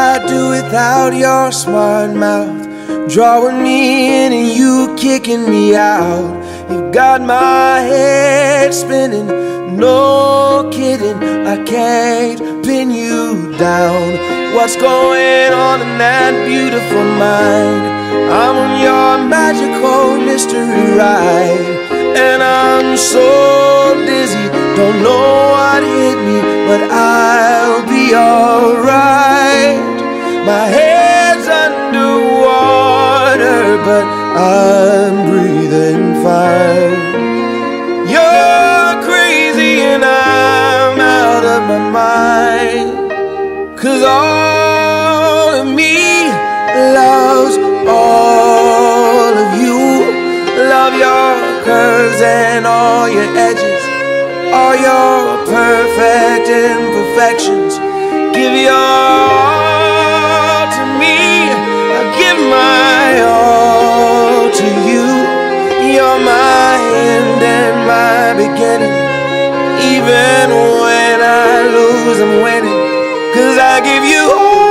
I'd do without your smart mouth, drawing me in and you kicking me out. You've got my head spinning, no kidding, I can't pin you down. What's going on in that beautiful mind? I'm on your magical mystery ride, and I'm so dizzy, don't know what hit me, but I'll be alright. My head's underwater, but I'm breathing fine. You're crazy and I'm out of my mind, 'cause all of me loves all of you. Love your curves and all your edges, all your perfect imperfections. Give your all to me, I give my all to you. You're my end and my beginning. Even when I lose, I'm winning, 'cause I give you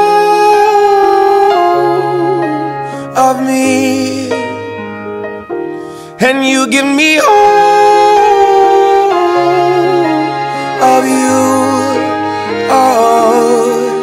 all of me, and you give me all of you. Oh,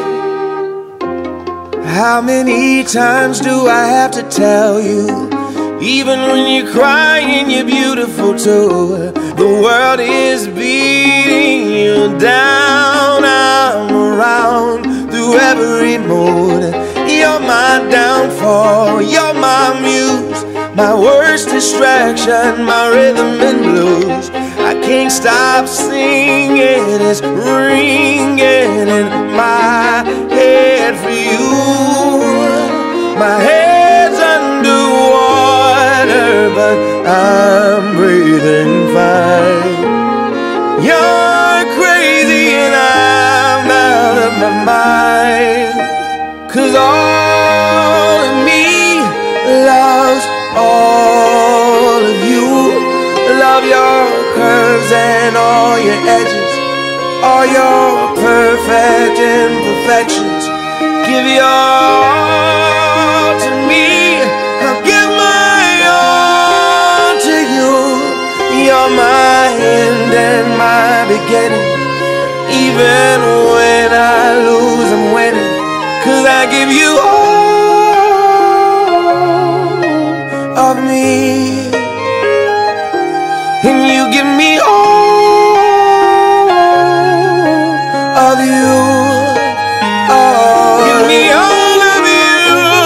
how many times do I have to tell you? Even when you're crying, you're beautiful too. The world is beating you down. I'm around through every mood. You're my downfall, you're my muse, my worst distraction, my rhythm and blues. I can't stop singing, it's ringing in my head for you. My head's underwater, but I'm breathing fine. You're crazy and I'm out of my mind, 'cause all of me loves all of you. Love your curves and all your edges, all your perfect imperfections. Give your all to me, I'll give my all to you. You're my end and my beginning. Even when I lose, I'm winning, 'cause I give you all of me, and you give me all of you. Oh, give me all of you.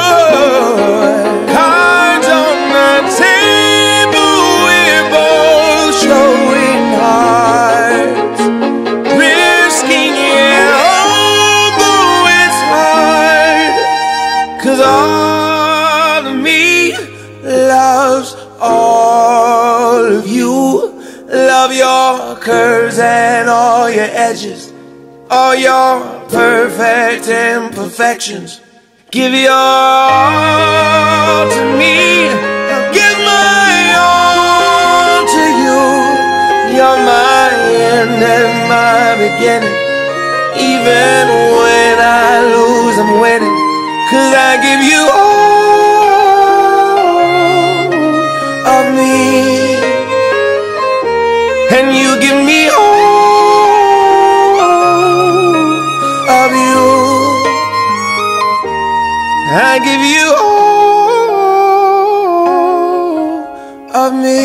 Cards on the table, we're both showing hearts, risking it although it's hard, 'cause all of me loves all of you. Love your curves and all your edges, all your perfect imperfections. Give your all to me, I'll give my all to you. You're my end and my beginning. Even when I lose, I'm winning, 'cause I give you all of me, and you give me all of you. I give you all of me,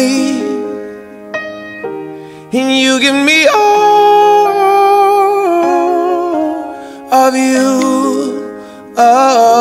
and you give me all of you. Oh.